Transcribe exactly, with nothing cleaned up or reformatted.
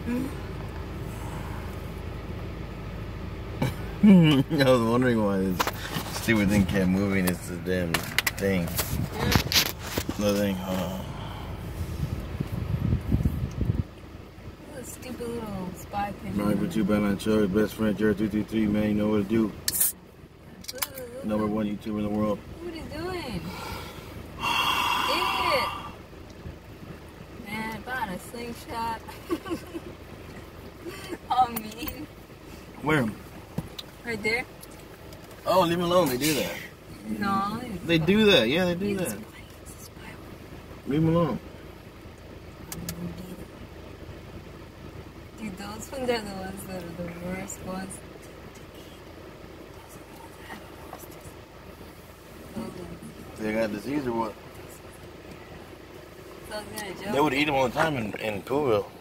I was wondering why this stupid thing kept moving. It's the damn thing. The thing. Uh, a stupid little spy pin. Right with you, Badlands chugs, best friend, jarred three three three, man. You know what to do. Number one YouTuber in the world. What are you doing? Idiot! Man, I bought a slingshot. Oh, mean. Where? Right there? Oh, leave me alone. They do that. No. They do that. Yeah, they do He's that. a spy. He's a spy. Leave me alone. Dude, those ones are the ones that are the worst ones. They got disease or what? So I was gonna joke. They would eat them all the time in, in Poolville.